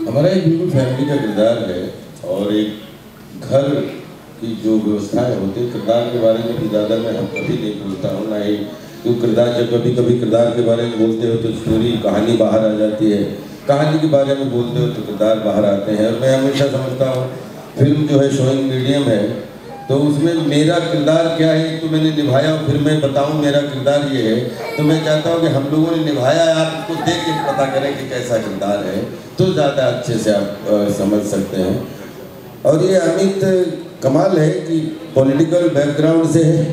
हमारा एक बिल्कुल फैमिली का किरदार है और एक घर की जो व्यवस्थाएं होती है, किरदार के बारे में भी ज़्यादा मैं कभी नहीं बोलता हूँ, ना ही क्यों किरदार, जब कभी कभी किरदार के बारे में बोलते हो तो स्टोरी कहानी बाहर आ जाती है, कहानी के बारे में बोलते हो तो किरदार बाहर आते हैं। और मैं हमेशा समझता हूँ फिल्म जो है शोइंग मीडियम है, तो उसमें मेरा किरदार क्या है तो मैंने निभाया, फिर मैं बताऊं मेरा किरदार ये है, तो मैं चाहता हूं कि हम लोगों ने निभाया है, आप उसको देख के पता करें कि कैसा किरदार है, तो ज़्यादा अच्छे से आप समझ सकते हैं। और ये अमित कमाल है कि पॉलिटिकल बैकग्राउंड से है,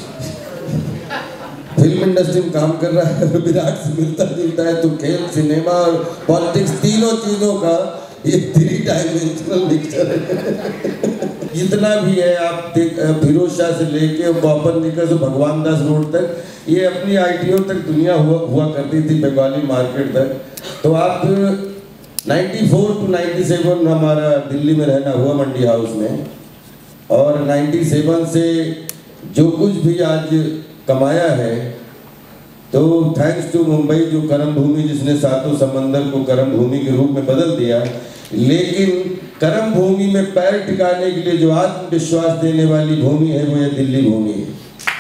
फिल्म इंडस्ट्री में काम कर रहा है, विराट से मिलता जुलता है, तो खेल, सिनेमा और पॉलिटिक्स तीनों चीज़ों का ये 3 डायमेंशनल मिक्सचर है। जितना भी है आप फिरोज शाह से लेके कॉपर निकल से भगवान दास रोड तक, ये अपनी आईटीओ तक दुनिया हुआ करती थी, बंगाली मार्केट तक। तो आप 94 to 97 हमारा दिल्ली में रहना हुआ मंडी हाउस में, और 97 से जो कुछ भी आज कमाया है तो थैंक्स टू मुंबई, जो कर्म भूमि, जिसने सातों समंदर को कर्म भूमि के रूप में बदल दिया। लेकिन कर्म भूमि में पैर टिकाने के लिए जो आत्मविश्वास देने वाली भूमि है वो ये दिल्ली भूमि है।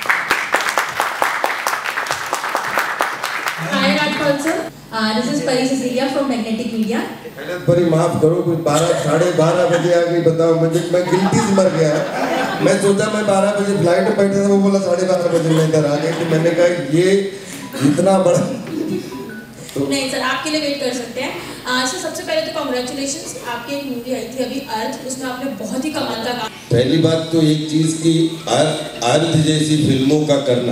Hi Rajpal sir, this is Pari Cecilia from Magnetic Media. परी माफ करो, कोई 12 साढ़े 12 बजे आ गई, बताओ मुझे, मैं गिल्टी से मर गया। मैं सोचा मैं 12 बजे फ्लाइट में बैठा था, वो बोला 12:30 बजे मैं इधर आ गई, तो मैंने कहा ये इतना बड़ा तो नहीं सर, आपके लिए वेट कर सकते हैं। सर सबसे पहले तो कांग्रेचुलेशंस, आपकी एक मूवी आई थी अभी अर्थ, उसमें आपने बहुत ही कमाल का काम। पहली बात तो एक चीज की, अर्थ जैसी फिल्मों का करना,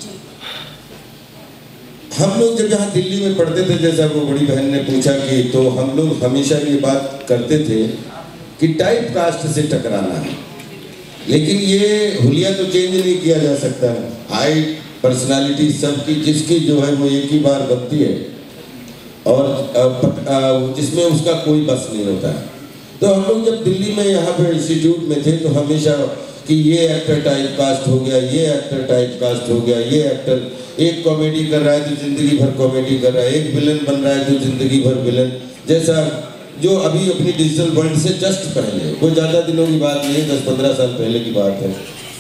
हम लोग जब यहाँ दिल्ली में पढ़ते थे, जैसा वो बड़ी बहन ने पूछा कि, तो हम लोग हमेशा ये बात करते थे कि टाइप कास्ट से टकराना है, लेकिन ये हुलिया तो चेंज नहीं किया जा सकता। हाइट, पर्सनालिटी सबकी, जिसकी जो है वो एक ही बार बनती है और जिसमें उसका कोई बस नहीं होता है। तो हम लोग जब दिल्ली में यहाँ पे इंस्टीट्यूट में थे तो हमेशा कि ये एक्टर टाइप कास्ट हो गया, ये एक्टर टाइप कास्ट हो गया, ये एक्टर एक कॉमेडी कर रहा है तो जिंदगी भर कॉमेडी कर रहा है, एक विलन बन रहा है तो जिंदगी भर विलन, जैसा जो अभी अपनी डिजिटल वर्ल्ड से जस्ट पहले, कोई ज़्यादा दिनों की बात नहीं है, 10-15 साल पहले की बात है,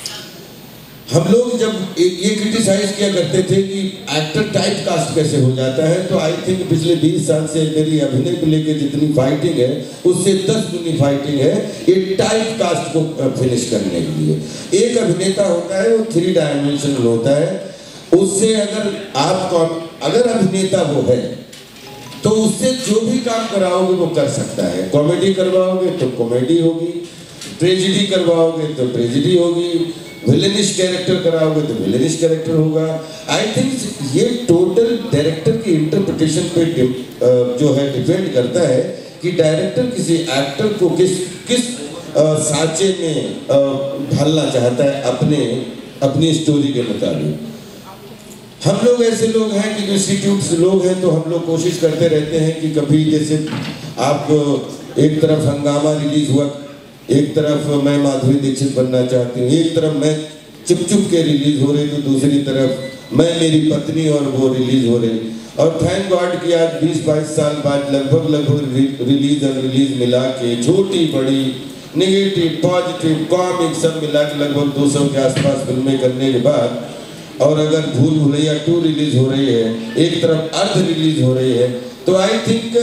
हम लोग जब ये क्रिटिसाइज किया करते थे कि एक्टर टाइप कास्ट कैसे हो जाता है। तो आई थिंक पिछले 20 साल से मेरी अभिनय को लेकर जितनी फाइटिंग है उससे 10 गुनी फाइटिंग है ये टाइप कास्ट को फिनिश करने के लिए। एक अभिनेता होता है वो 3 डायमेंशनल होता है, उससे अगर अभिनेता वो है तो उससे जो भी काम कराओगे वो कर सकता है। कॉमेडी करवाओगे तो कॉमेडी होगी, ट्रेजिडी करवाओगे तो ट्रेजिडी होगी, विलेनिश कैरेक्टर कराओगे तो विलेनिश कैरेक्टर होगा। आई थिंक ये टोटल डायरेक्टर की इंटरप्रिटेशन पे जो है डिपेंड करता है कि डायरेक्टर किसी एक्टर को किस साँचे में ढालना चाहता है अपनी स्टोरी के मुताबिक। हम लोग ऐसे लोग हैं कि जो इंस्टीट्यूट से लोग हैं तो हम लोग कोशिश करते रहते हैं कि कभी जैसे आप एक तरफ हंगामा रिलीज हुआ, एक तरफ मैं माधुरी दीक्षित बनना चाहती हूँ, एक तरफ मैं चुप चुप के रिलीज हो रही तो दूसरी तरफ मैं मेरी पत्नी और वो रिलीज हो रही। और थैंक गॉड कि आज 20-22 साल बाद लगभग रिलीज और रिलीज मिला के छोटी बड़ी नेगेटिव पॉजिटिव कॉमिक सब मिला के लगभग 200 के आसपास फिल्में करने के बाद, और अगर भूल भुलैया 2 रिलीज हो रही है, एक तरफ अर्थ रिलीज हो रही है, तो आई थिंक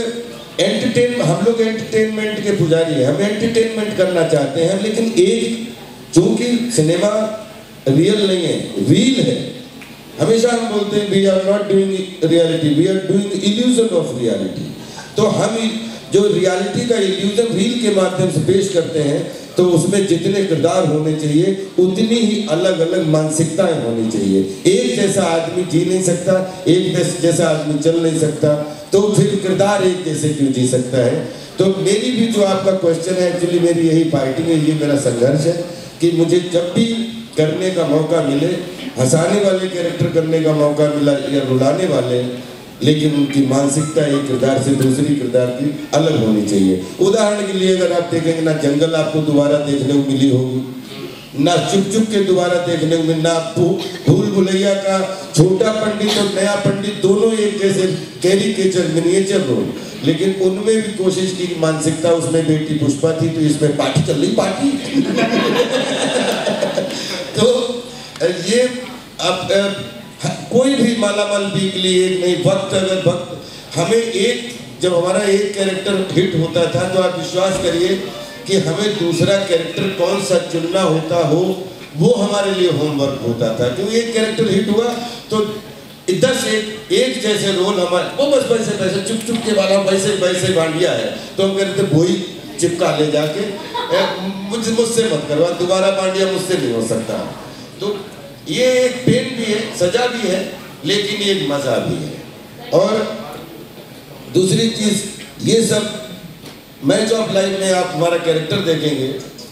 हम लोग एंटरटेनमेंट के पुजारी हैं, हम एंटरटेनमेंट करना चाहते हैं, लेकिन एक चूंकि सिनेमा रियल नहीं है, रील है। हमेशा हम बोलते हैं we are not doing reality, we are doing illusion of reality. तो हम जो रियलिटी का इल्यूजन रील के माध्यम से पेश करते हैं तो उसमें जितने किरदार होने चाहिए उतनी ही अलग अलग मानसिकताएं होनी चाहिए। एक जैसा आदमी जी नहीं सकता, एक जैसा आदमी चल नहीं सकता, तो फिर किरदार एक जैसे क्यों जी सकता है। तो मेरी भी जो आपका क्वेश्चन है, एक्चुअली मेरी यही फाइटिंग है, ये मेरा संघर्ष है कि मुझे जब भी करने का मौका मिले, हंसाने वाले कैरेक्टर करने का मौका मिला या रुलाने वाले, लेकिन उनकी मानसिकता एक किरदार से दूसरी किरदार की अलग होनी चाहिए। उदाहरण के लिए अगर आप देखेंगे ना जंगल आपको दोबारा देखने को मिली होगी, ना चुप चुप के दोबारा देखने को मिलना, भूल भुलैया का छोटा पंडित और नया पंडित दोनों एक जैसे कैरिकेचर मिनिएचर रोल, लेकिन उनमें भी कोशिश की मानसिकता, उसमें बेटी पुष्पा थी तो इसमें पार्टी चल रही पार्टी। तो ये अब कोई भी मालामाल वीकली एक नहीं, वक्त अगर वक्त हमें एक, जब हमारा एक कैरेक्टर हिट होता था तो आप विश्वास करिए कि हमें दूसरा कैरेक्टर कौन सा चुनना होता हो वो हमारे लिए होमवर्क होता था। क्योंकि एक कैरेक्टर हिट हुआ तो 10 एक जैसे रोल हमारे, वो बस वैसे चुप चुप के वाला वैसे बांडिया है तो हम कहते वही चिपका ले जाके, मुझसे मत करवा, दोबारा बांडिया मुझसे नहीं हो सकता। तो ये एक पेन भी है, सजा भी है, लेकिन एक मजा भी है। और दूसरी चीज, ये सब मैच ऑफ लाइफ में आप हमारा कैरेक्टर देखेंगे,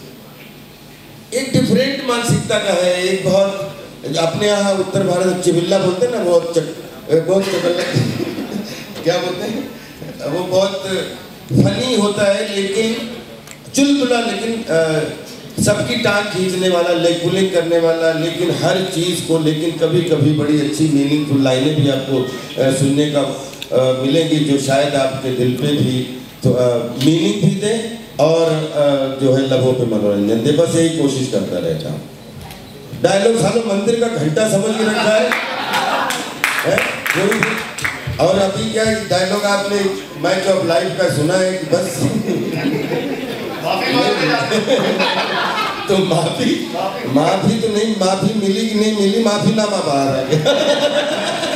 एक डिफरेंट मानसिकता का है। एक बहुत अपने यहाँ उत्तर भारत चिबिल्ला बोलते हैं ना, बहुत चिबिल्ला क्या बोलते हैं, वो बहुत फनी होता है, लेकिन चुलबुला, लेकिन सबकी टांग खींचने वाला, लेग पुलिंग करने वाला, लेकिन हर चीज़ को, लेकिन कभी कभी बड़ी अच्छी मीनिंगफुल लाइनें भी आपको सुनने का मिलेंगी जो शायद आपके दिल पे भी तो मीनिंग भी दे और जो है लबों पे मनोरंजन दे। बस यही कोशिश करता रहता हूँ। डायलॉग सालों मंदिर का घंटा समझ के रखा है कोई भी। और अभी क्या डायलॉग आपने मैच ऑफ लाइफ का सुना है कि बस तो माफी तो नहीं, माफी मिली कि नहीं मिली, माफीनामा बाहर आ गया।